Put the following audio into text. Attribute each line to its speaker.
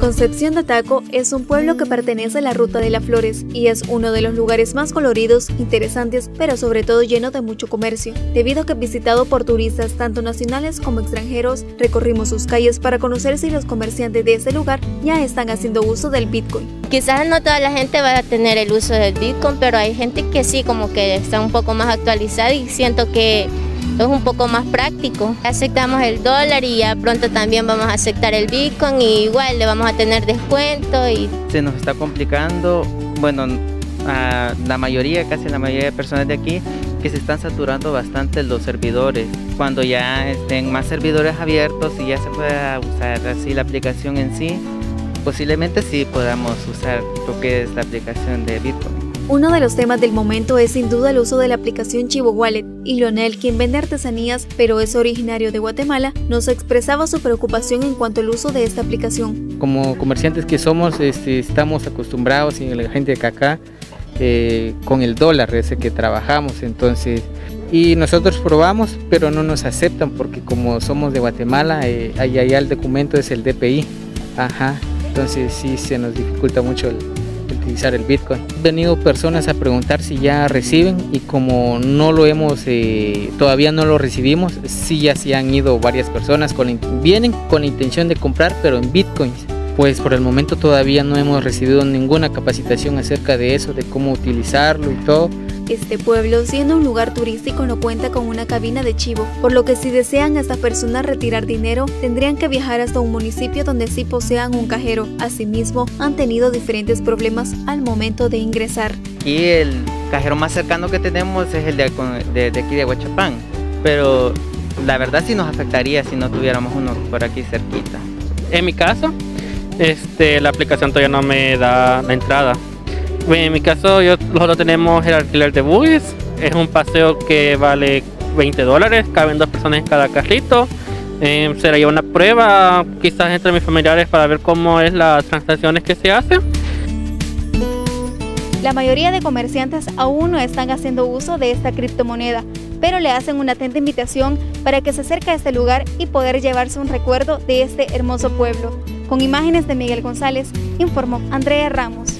Speaker 1: Concepción de Ataco es un pueblo que pertenece a la Ruta de las Flores y es uno de los lugares más coloridos, interesantes, pero sobre todo lleno de mucho comercio. Debido a que es visitado por turistas tanto nacionales como extranjeros, recorrimos sus calles para conocer si los comerciantes de este lugar ya están haciendo uso del Bitcoin.
Speaker 2: Quizás no toda la gente va a tener el uso del Bitcoin, pero hay gente que sí, como que está un poco más actualizada y siento que es un poco más práctico. Aceptamos el dólar y ya pronto también vamos a aceptar el Bitcoin y igual le vamos a tener descuento.
Speaker 3: Se nos está complicando, bueno, a la mayoría, casi la mayoría de personas de aquí, que se están saturando bastante los servidores. Cuando ya estén más servidores abiertos y ya se pueda usar así la aplicación en sí, posiblemente sí podamos usar lo que es la aplicación de Bitcoin.
Speaker 1: Uno de los temas del momento es sin duda el uso de la aplicación Chivo Wallet, y Leonel, quien vende artesanías pero es originario de Guatemala, nos expresaba su preocupación en cuanto al uso de esta aplicación.
Speaker 4: Como comerciantes que somos, estamos acostumbrados, y la gente de acá, con el dólar ese que trabajamos, entonces, y nosotros probamos, pero no nos aceptan porque como somos de Guatemala, allá el documento es el DPI, entonces sí se nos dificulta mucho utilizar el Bitcoin. Han venido personas a preguntar si ya reciben y como no lo hemos, todavía no lo recibimos, sí ya se han ido varias personas, vienen con la intención de comprar pero en Bitcoins. Pues por el momento todavía no hemos recibido ninguna capacitación acerca de eso, de cómo utilizarlo y todo.
Speaker 1: Este pueblo, siendo un lugar turístico, no cuenta con una cabina de chivo, por lo que si desean a estas personas retirar dinero, tendrían que viajar hasta un municipio donde sí posean un cajero. Asimismo, han tenido diferentes problemas al momento de ingresar.
Speaker 3: Aquí el cajero más cercano que tenemos es el de aquí de Huachapán, pero la verdad sí nos afectaría si no tuviéramos uno por aquí cerquita.
Speaker 5: En mi caso, la aplicación todavía no me da la entrada. En mi caso, nosotros tenemos el alquiler de bus, es un paseo que vale $20, caben 2 personas en cada carrito. Se le lleva una prueba, quizás entre mis familiares, para ver cómo es las transacciones que se hacen.
Speaker 1: La mayoría de comerciantes aún no están haciendo uso de esta criptomoneda, pero le hacen una atenta invitación para que se acerque a este lugar y poder llevarse un recuerdo de este hermoso pueblo. Con imágenes de Miguel González, informó Andrea Ramos.